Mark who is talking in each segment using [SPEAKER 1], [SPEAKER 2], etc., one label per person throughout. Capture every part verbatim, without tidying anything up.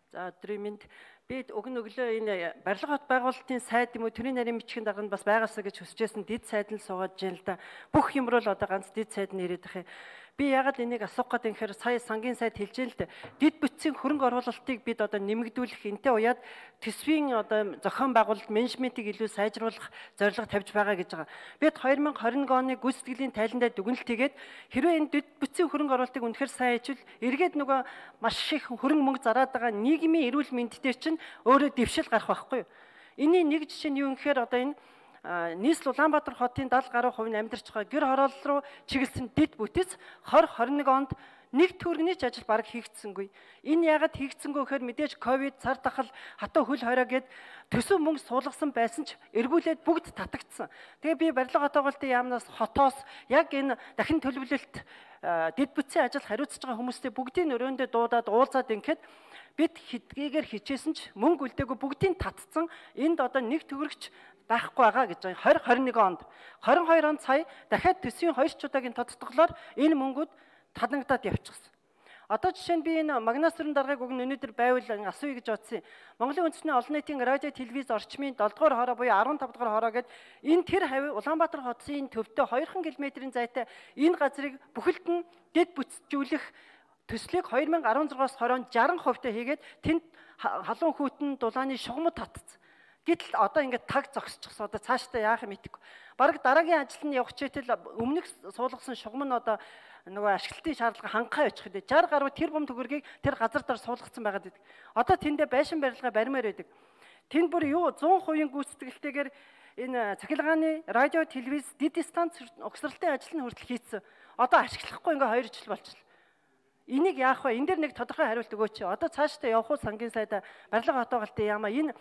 [SPEAKER 1] За өдрийн мэнд би өгн өглөө энэ барилга хот байгуулалтын сайд юм уу тэрийн нарийн бичгийн дарганд бас байгаасаа гэж хүсэжсэн дид сайд нь суугаад жин л да. Бүх юм руу л одоо ганц дид сайд нь ирээд ах юм. Би ягаад энийг асуух гэдэг юм хэрэг сая сангийн сайд хэлж дээ л дээ. Дид бүтцийн хөрөнгө оруулалтыг бид одоо нэмэгдүүлэх энтэй уяад төсвийн одоо зохион байгуулалт менежментийг илүү сайжруулах зорилго тавьж байгаа гэж байгаа. Бид хоёр мянга хорин нэг оны гүйцэтгэлийн тайландаа дүгнэлт хийгээд хэрвээ энэ дид бүтцийн хөрөнгө оруулалтыг үнэхээр сайн хийвэл эргээд нөгөө маш их хөрөнгө мөнгө зараад байгаа нийгмийн эрүүл мэнд дээр чинь өөрөө дэвшил гарах байхгүй юу? Эний нэг жишээ нь юу гэхээр одоо энэ нийслэл Улаанбаатар хотын даатгалын гаруй хувь нь амьдарч байгаа гэр хороолол руу чиглэсэн дид бүтэц двадцать двадцать один онд нэг төгрөгийн ч ажил бараг хийгдсэнгүй. Энэ яагаад хийгдсэнгүй гэхээр мэдээж ковид, цар тахал, хатуу хөл хорой гэд төсөв мөнгө суулгасан байсан ч эргүүлээд бүгд татагдсан. Тэгээ би барилга хот байгуулалтын яамнаас хотоос яг энэ дахин төлөвлөлт дид бүтцийн ажил хариуцж байгаа хүмүүстэй бүгдийн өрөөндөө дуудаад уулзаад ингээд бид хэдгээр хичээсэн ч мөнгө үлдээгүй бүгдийг татцсан. Энд одоо нэг төгрөгч байхгүй байгаа гэж байгаа. двадцать двадцать один онд двадцать двадцать deux онд сая дахиад төсвийн хоёр ч удаагийн тодтоглоор энэ мөнгүүд танагдаад явчихсан. Одоо жишээ нь би энэ магнас төрийн даргаыг өгнө өнөөдөр байвал асууя гэж бодсон. Монголын үндэсний олон нийтийн радио телевиз орчмын долоо дугаар хороо буюу арван тав дугаар хороо гэд энэ тэр хавь Улаанбаатар хотын төвдөө хоёрхан километрийн зайтай энэ газрыг бүхэлд нь дэд бүтцжүүлэх төслийг две тысячи десять оноос хороонд шестьдесят хувьтай хийгээд тэнд халуун хүйтэн дулааны шугамд татцсан. Гэтэл одоо ингээд таг зогсчихсон. Одоо цаашдаа яах юм мэдэхгүй. Бараг дараагийн ажил нь явах чийтэл өмнөх суулгасан шугам нь одоо нөгөө ашиглалтын шаардлага хангахаа очих гэдэг. шестьдесят гаруй тэрбум төгрөгийг тэр газар дээр суулгацсан байгаад байдаг. Одоо тэндээ байшин барилга баримаар байдаг. Тэнд бүр юу cent percent гүйцэтгэлтэйгээр энэ цахилгааны радио, телевиз, дид станц угсралтын ажил нь хүртэл хийцэн. Одоо ашиглахгүй ингээ хоёр жил болчихлоо. Энийг яах вэ? Энд дэр нэг тодорхой хариулт өгөөч. Одоо цаашдаа явах уу сангийн сайда барилга хот байгуулалтын яамаа энэ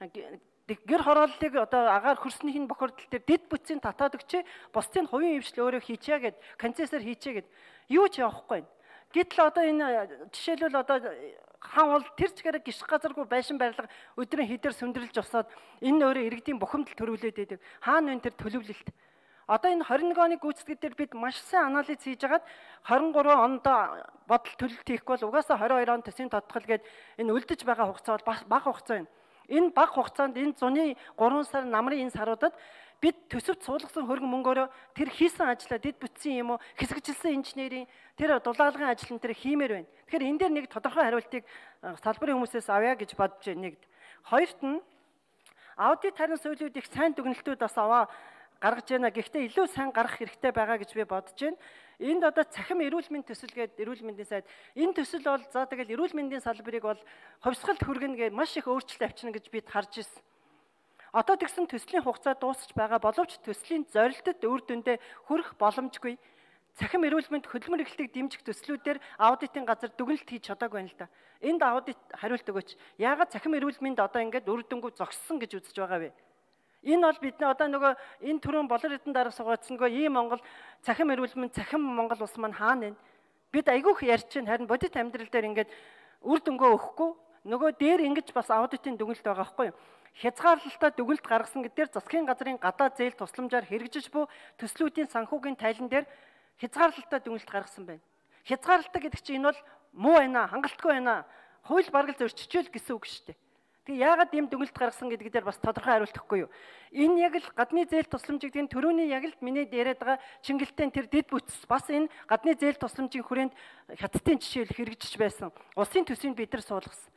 [SPEAKER 1] гэр хорооллыг одоо агаар хөрснийхний бохирдол дээр дид бүтцийн татаад өгчээ, бусдын хувийн хвшил өөрөө хийчээ гэд концессор хийчээ гэд юу ч явахгүй байна. Гэтэл одоо энэ жишээлбэл одоо хаан бол тэр чигээр гიშг газаргүй байшин барилга өдрийн хэдээр сүндэрлж усаад энэ өөрөө иргэдийн бухимдал төрүүлээд байдаг. Хаана вэ тэр төлөвлөлт? Одоо энэ двадцать один оны гүйцэтгэл дээр бид маш сайн анализ хийж хагаад двадцать три онд бодол төлөлт хийхгүй бол угаасаа двадцать two онд төсвийн тодтгол гээд энэ үлдэж байгаа хугацаа бол бага хугацаа байна. Энэ бага хугацаанд энэ зуны гурван сар намрын энэ саруудад бид төсөвт суулгасан хөрөнгө мөнгөөрөө тэр хийсэн ажлаа дид бүтцийн юм уу хэсэгжилсэн инженерийн тэр дулаалагын ажил нь тэр хиймээр байна. Тэгэхээр энэ дээр нэг тодорхой хариултыг салбарын хүмүүсээс авъя гэж бодож байна нэгд. Хоёрт нь аудит харин суулиуд их сайн дүгнэлтүүд бас аваа гаргаж байна. Гэхдээ илүү сайн гарах хэрэгтэй байгаа гэж би бодож байна. Энд одоо цахим эрүүл мэндийн төсөл гээд эрүүл мэндийн сайд энэ төсөл бол за тэгэл эрүүл мэндийн салбарыг бол хувьсгалт хүргэнэ гэж маш их өөрчлөлт авчирна гэж бид харж ирсэн. Одоо тэгсэн төслийн хугацаа дуусч байгаа боловч төслийн зорилтод үр дүндээ хүрэх боломжгүй. Цахим эрүүл мэнд хөдөлмөр эрхлэлтийг дэмжих төслүүдээр аудитын газар дүгнэлт хийж чадаагүй байна л да. Энд аудит хариулт өгөөч. Яагаад цахим эрүүл мэнд одоо ингээд үр дүнгүй зогссон гэж үзэж байгаа вэ? Энэ бол бидний одоо нөгөө энэ түрүүн болор эдэн дарга суугаадсан нөгөө ийм Монгол цахим эрүүл мэнд цахим Монгол улс маань хаана вэ? Бид айгүйх ярьж чинь харин бодит амьдрал дээр ингээд үр дүнгөө өгөхгүй нөгөө дээр ингэж бас аудитын дүгнэлт байгаа байхгүй юу? Хязгаарлалтаа дүгнэлт гаргасан гэдгээр засгийн газрын гадаа зээл тусламжаар хэрэгжиж буй төслүүдийн санхүүгийн тайлан дээр хязгаарлалтаа дүгнэлт гаргасан байна. Хязгаарлалтаа гэдэг чинь энэ бол муу байна, хангалтгүй байна. Хууль бараг л зөрчижээл гэсэн үг шүү дээ. Тэгээ яагаад ийм дүгнэлт гаргасан гэдэг дээр бас тодорхой хариулт өгөхгүй юу? Энэ яг л гадны зээл тусламжийг тийм төрөний яг л миний яриад байгаа Чингэлтэн тэр дид бүтц бас энэ гадны зээл тусламжийн хүрээнд хятадын жишээл хэрэгжиж байсан. Улсын төсвийг бид нар суулгасан.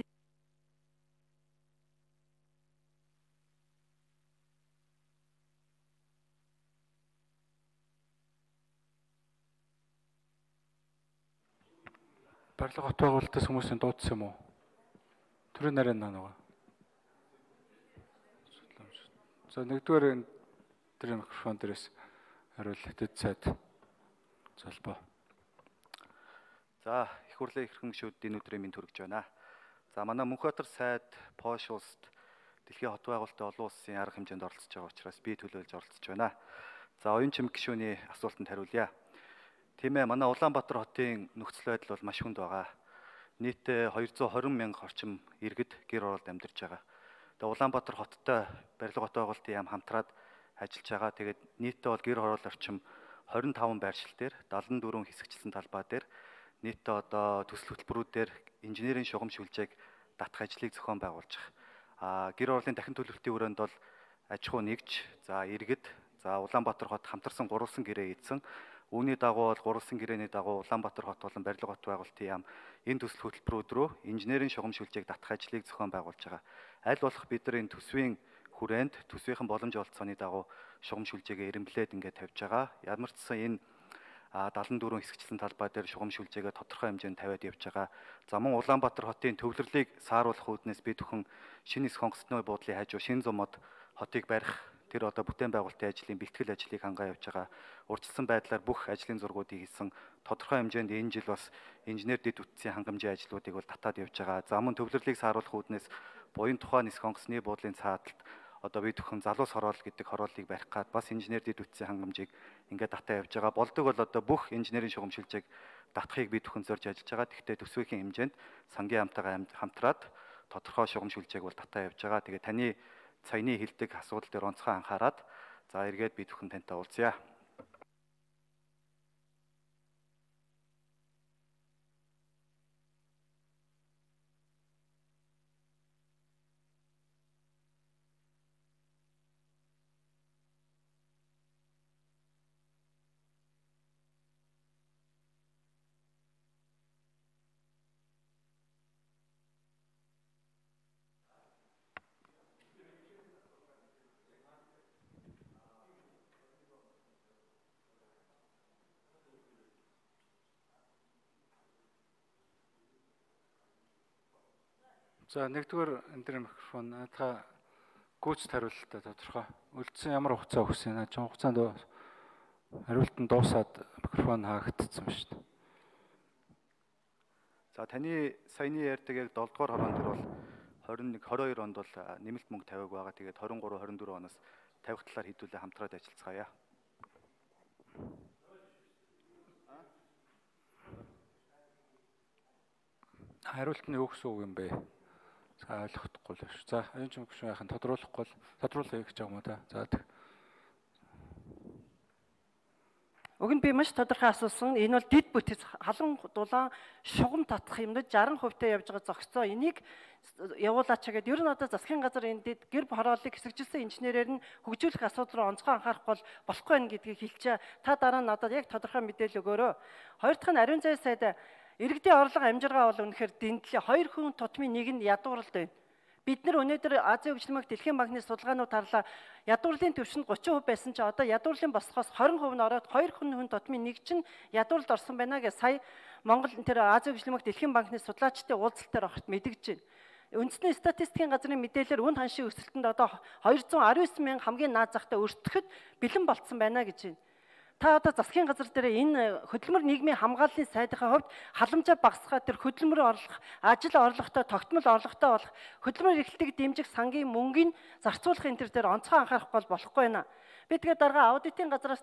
[SPEAKER 2] Барилга хот байгуулалтаас хүмүүсийн дуудсан юм уу? Төрийн нарийн наа. За нэгдүгээр тэр микрофон дээрээс хариул дэд сайд залбаа.
[SPEAKER 3] За их хурлын эрхэм гишүүдийн өдрийн мэнд хүргэж байна. За манай Мөнхбаатар сайд Польш улсад дэлхийн хот байгуулалтын олон улсын арга хэмжээнд оролцож байгаа учраас би төлөөлж оролцож байна. За оюун чимэг гишүүний асуултанд хариулъя. Тийм ээ, манай Улаанбаатар хотын нөхцөл байдал бол маш хүнд байгаа. Нийтдээ two hundred twenty мянга орчим иргэд гэр оролд амьдарч байгаа. Тэгээ Улаанбаатар хоттой барилга хот байгуулалтын яам хамтраад ажиллаж байгаа. Тэгээд нийтдээ бол гэр хороол орчим twenty-five байршил дээр seventy four хэсэгчлсэн талбай дээр нийтдээ одоо төсөл хөтөлбөрүүдээр инженерийн шугам шүлжээг татах ажлыг зохион байгуулж байгаа. А гэр оролын дахин төлөвлөлтийн өрөөнд бол аж ахуй нэгж, за иргэд, за Улаанбаатар хот хамтарсан гурвалсан гэрээ ийдсэн. Үүний дагуу бол гурвалсан гэрээний дагуу Улаанбаатар хот болон барилга хот байгуулалтын яам энэ төсөл хөтөлбөрүүд рүү инженерийн шугам шүлжээг татах ажлыг зохион байгуулж байгаа. Аль болох бид нар энэ төсвийн хүрээнд төсвийнхэн боломж олцооны дагуу шугам шүлжээгээ эренблээд ингээд тавьж байгаа. Ямар ч сан энэ дадлан дөрвөн хэсэгчлэн талбай дээр шугам шүлжээгээ тодорхой хэмжээнд тавиад явж байгаа. За мөн Улаанбаатар хотын төвлөрлийг сааруулах үүднээс бид бүхэн шинэ эс хонгоцны буудлын хажуу шинэ зумод хотыг барих тэр одоо бүтээн байгуулалтын ажлын бэлтгэл ажлыг хангаа явж байгаа. Урьдчилсан байдлаар бүх ажлын зургуудыг хийсэн. Тодорхой хэмжээнд энэ жил бас инженер дэд үтсийн хангамжийн ажлуудыг бол татаад явж байгаа. За мөн төвлөрлийг сааруулах үүднээс буян тухайн эс хонгоцны буудлын цааталт одоо бид бүхэн залуус хороол гэдэг хорооллыг барих гад бас инженер дэд үтсийн хангамжийг ингээд татаа явж байгаа. Болдог бол одоо бүх инженерийн шугам шүлжээг татахыг бид бүхэн зорж ажиллаж байгаа. Гэхдээ төсвийн хэмжээнд сангийн хамтаагаа хамтраад тодорхой шугам шүлжээг бол татаа явж байгаа. Тэгээ таны саяны хэлдэг асуудал дээр онцгой анхаарад за эргээд бид бүхэн тантай уулзъя.
[SPEAKER 2] За нэгдүгээр энэ төр микрофон та гүйцэд хариултаа тодорхой. Үлдсэн ямар хугацаа өгсөн нэ? Чон хугацаанд хариулт нь дуусаад микрофон хаагдсан ба шүү дээ.
[SPEAKER 3] За таны саяны ярьдаг яг долоо дугаар хорон дээр бол двадцать один двадцать хоёр онд бол нэмэлт мөнгө тавиаг байгаа. Тэгээд двадцать три двадцать четыре оноос тавих талаар хэдүүлээ хамтраад ажиллацгаая.
[SPEAKER 2] Хариулт нь юу гэсэн үг юм бэ? За ойлгохгүй л шүү. За энэ ч юм яхан тодруулахгүй л тодруулъя гэж байгаа юм уу та. За тэг.
[SPEAKER 1] Уг нь би маш тодорхой асуусан. Энэ бол дэд бүтэц халуун дулаан шугам татах юмнууд сixty хувьтай явж байгаа зогсцоо. Энийг явуулаач гэдэг. Ер нь одоо засгийн газар энэ дэд гэр хорооллыг хэсэгжилсэн инженерээр нь хөгжүүлэх асуудал руу онцгой анхаарахгүй болохгүй байх гэдгийг хэлчихэ. Та дараа нь надад яг тодорхой мэдээлэл өгөөрэй. Хоёр дахь нь ариун зай сайд иргэдийн орлого амжиргаа бол үнэхээр дэндэлээ. Хоёр хүн тутмын нэг нь ядууралд байна. Бид нар өнөөдөр Азийн хөгжлийн банк, Дэлхийн банкны судалгаанууд харлаа. Ядуурлын түвшинд thirty percent байсан ч одоо ядуурлын босхоос twenty percent нь ороод хоёр хүн тутмын нэг чинь ядууралд орсон байна гэж сая Монгол тэр Азийн хөгжлийн банк, Дэлхийн банкны судлаачдын уулзалтаар огт мэдгэж байна. Үндэсний статистикийн газрын мэдээлэлээр үн ханшийн өсөлтөнд одоо two hundred ninety-nine мянган хамгийн наад захтай өртөхөд бэлэн болцсон байна гэж байна. Та одоо засгийн газар дээр энэ хөдөлмөр нийгмийн хамгааллын сайдынхаа хувьд халамжаа багасгаад тэр хөдөлмөр орлох, ажил орлоготой, тогтмол орлоготой болох хөдөлмөр эрхлэлтийг дэмжих сангийн мөнгөний зарцуулах энэ төр дээр онцгой анхаарахгүй болохгүй байна. Би тэгээд дараа аудитын газраас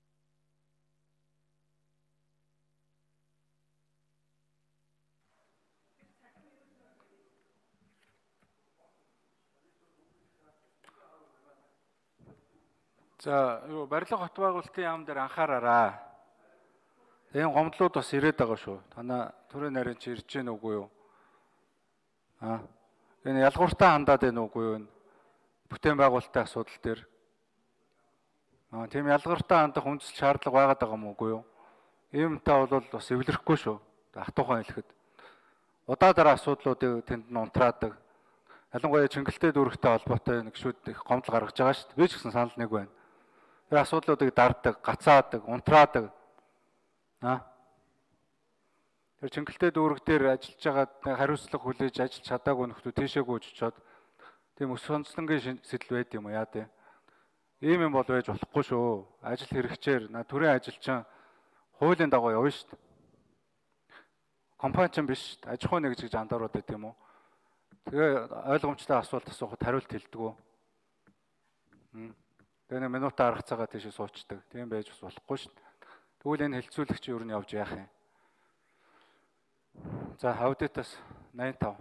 [SPEAKER 2] За юу барилга хот байгуулалтын яам дээр анхаараарай. Энэ гомдлууд бас ирээд байгаа шүү. Танаа төрийн нарийн чи ирж гэнэ үгүй юу? Аа. Энэ ялгууртаа хандаад байна уугүй юу? Бүтээн байгуулалтын асуудал дээр. Аа тийм ялгууртаа хандах үндэслэл шаардлага байгаад байгаа юм уугүй юу? Иймтэй бол бас эвлэрэхгүй шүү. Хатуухан хэлэхэд. Удаа дараа асуудлуудыг тэнд нь унтраадаг. Ялангуяа Чингэлтэй дүүрэгтэй холбоотой нэг шүүд их гомдол гаргаж байгаа шүү дээ. Би ч гэсэн санал нэг байна. Тэр асуудлуудыг дарддаг, гацаадаг, унтраадаг. Аа. Тэр Чингэлтэй дүүрэг дээр ажиллаж байгаа хариуцлага хүлээж ажиллаж чадаагүй нөхдөө тийшээгүй очичоод тийм өс сонцлонгийн сэтэл байд юм яа дээ. Ийм юм бол байж болохгүй шүү. Ажил хэрэгчээр төрийн ажилчин хуулийн дагуу явна шүү дээ. Компани ч биш, аж ахуй нэгж гэж андарууд байт юм уу? Тэгээ ойлгомжтой асуулт асуухад хариулт хэлдэг үү? Тэгээ нэг минутаа аргацаагаа тийш суучдаг. Тийм байж бас болохгүй шүү дээ. Тэгвэл энэ хэлцүүлэгч юу нь явж яах юм? За аудитаас ninety-five.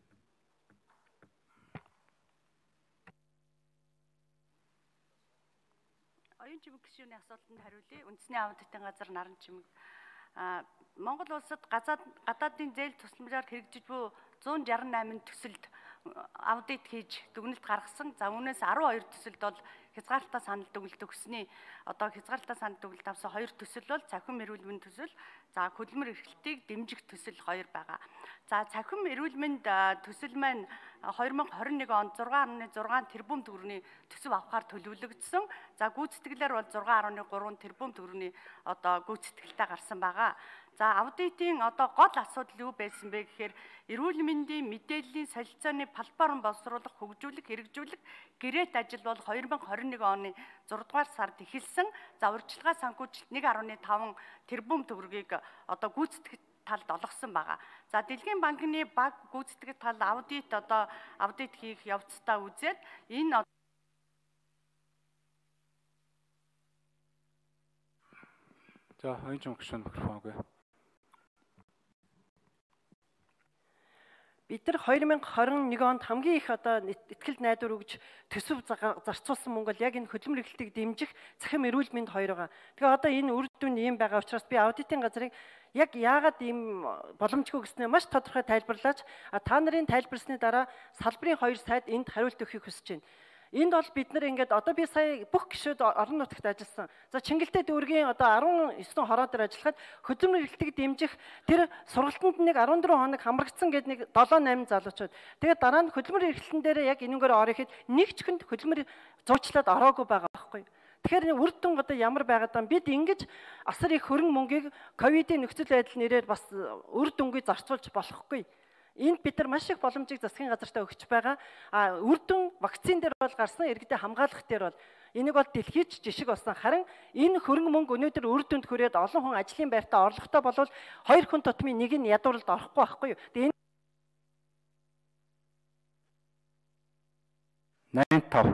[SPEAKER 4] Оюун чимэг гишүүний асуултанд хариулъя. Үндэсний аудитын газар Наран чимэг. А Монгол улсад гадаад гадаадын зээл тусламжаар хэрэгжиж буй зуун шарсан найман төсөлд аудит хийж дүгнэлт гаргасан. За үүнээс арван хоёр төсөлд бол хязгаарлалтаа санал дүгнэлт өгсөний одоо хязгаарлалтаа санал дүгнэлт авсан хоёр төсөл бол цахим эрүүл мэндийн төсөл, за хөдөлмөр эрхлэлтийг дэмжих төсөл хоёр байгаа. За цахим эрүүл мэнд төсөл маань хоёр мянга хорин нэг онд зургаан гаруй зургаан тэрбум төгрөгийн төсөв авахар төлөвлөгдсөн. За гүйцэтгэлээр бол зургаан гаруй гурван тэрбум төгрөгийн одоо гүйцэтгэлтэй гарсан байгаа. За аудитын одоо гол асуудал юу байсан бэ гэхээр эрүүл мэндийн мэдээллийн солилцооны платформ боловсруулах, хөгжүүлэх, хэрэгжүүлэх гэрээт ажил бол хоёр мянга хорин нэг оны зургаан дугаар сард эхэлсэн. За урьдчилгаа санхүүжилт нэг гаруй таван тэрбум төгрөгийг одоо гүйцэтгэх талд олгосон байгаа. За Дэлхийн банкны баг гүйцэтгэх тал аудит одоо аудит хийх явцдаа үзээд энэ
[SPEAKER 2] За хоёрын гишүүн микрофон үгүй.
[SPEAKER 1] Бид нар хоёр мянга хорин нэг онд хамгийн их одоо ихтгэл найдвар өгж төсөв зарцуулсан мөнгө бол яг энэ хөдөлмөр эрхлэлтийг дэмжих цахим эрүүл мэнд хоёр байгаа. Тэгээ одоо энэ үр дүн ийм байгаа учраас би аудитын газрыг яг яагаад ийм боломжгүй гэснээр маш тодорхой тайлбарлаач. Та нарын тайлбарсны дараа салбарын хоёр сайд энд хариулт өгөхийг хүсэж байна. Энд бол бид нар ингээд одоо би сая бүх гишүүд орон нутагт ажилласан. За Чингэлтэй дүүргийн одоо арван эсрэг хороо дээр ажиллахад хөдөлмөр эрхлэлтийг дэмжих тэр сургалтанд нэг арван дөрвөн хоног хамрагдсан гэдэг нэг долоо намын залуучууд. Тэгээд дараа нь хөдөлмөр эрхлэлтэн дээр яг энэгээр орё ихэд нэг ч хүнд хөдөлмөр зуучлаад ороогүй байгаа байхгүй. Тэгэхээр үр дүн одоо ямар байгаад байгаа бид ингэж асар их хөрөнгө мөнгийг ковидын нөхцөл байдал нэрээр бас үр дүнгүй зарцуулж болохгүй. Энд бид нар маш их боломжийг засгийн газартаа өгч байгаа. А үр дүн вакцин дээр бол гарсан, иргэдэд хамгаалах дээр бол энийг бол дэлхийд жишг болсон. Харин энэ хөрөнгө мөнгө өнөөдөр үр дүнд хүрээд олон хүн ажлын байртаа орлоготой болвол хоёр хүн тутмын нэг нь ядууралд орохгүй байхгүй юу? Тэгээ
[SPEAKER 2] найман тав.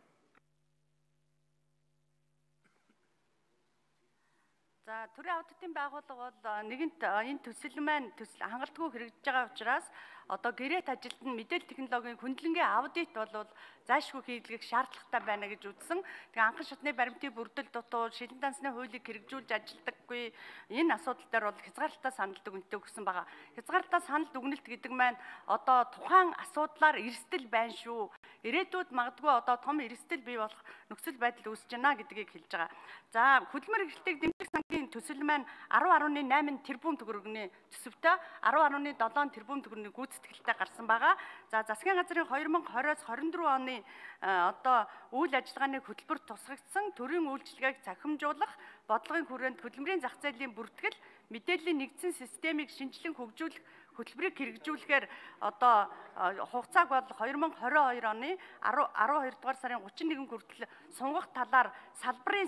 [SPEAKER 4] За төрийн аудитын байгууллага бол нэгэнт энэ төсөл маань төсөл хангалтгүй хэрэгжиж байгаа учраас одоо гэрээт ажилд нь мэдээлэл технологийн хөндлөнгийн аудит бол заашгүй хийлгэх шаардлагатай байна гэж үзсэн. Тэгээ анхан шатны баримтын бүрдэл дутуу, шилэн дансны хуулийг хэрэгжүүлж ажилдаггүй энэ асуудал дээр бол хязгаарлалтаа санал дүгнэлт өгсөн байгаа. Хязгаарлалтаа санал дүгнэлт гэдэг маань одоо тухайн асуудлаар эрсдэл байна шүү. Ирээдүйд магадгүй одоо том эрсдэл бий болох нөхцөл байдал үүсэж байна гэдгийг хэлж байгаа. За хөдөлмөр эрхлэлтийг дэмжих сангийн төсөл маань арван гаруй найман тэрбум төгрөгийн төсөвтэй арван гаруй долоон тэрбум төгрөгийн гүйцэтгэлтэй гарсан байгаа. За засгийн газрын хоёр мянга двадцать двадцать дөрвөн оны одоо үйл ажиллагааны хөтөлбөр тусгагдсан төрийн үйлчилгээг цахимжуулах бодлогын хүрээнд хөдөлмөрийн зах зээлийн бүртгэл мэдээллийн нэгдсэн системийг шинжилэн хөгжүүлэх хөтөлбөрийг хэрэгжүүлэхээр одоо хугацааг бол хоёр мянга двадцать хоёр оны арван хоёр дугаар сарын гучин нэгэн хүртэл сунгах талаар салбарын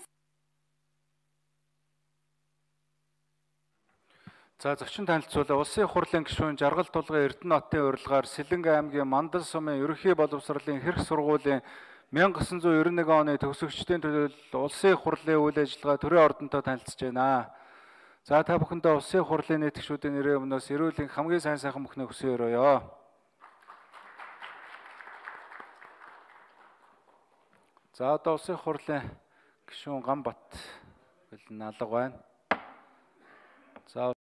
[SPEAKER 2] За зочин танилцуулаа улсын хурлын гишүүн Жаргал тулгын Эрдэнэ хотын урилгаар Сэлэнг аймгийн Мандал сумын ерөнхий боловсролын хэрэг сургуулийн мянга тосон зуун девяносто оны төгсөгчдийн төлөөлөл улсын хурлын үйл ажиллагаа төрийн ордонтой танилцж байна. За та бүхэндээ улсын хурлын нийтгчүүдийн нэрийн өмнөөс эрүүлийн хамгийн сайн сайхан бүхнээ хүсье өрөөё. За одоо улсын хурлын гишүүн Ганбат наалга байна. За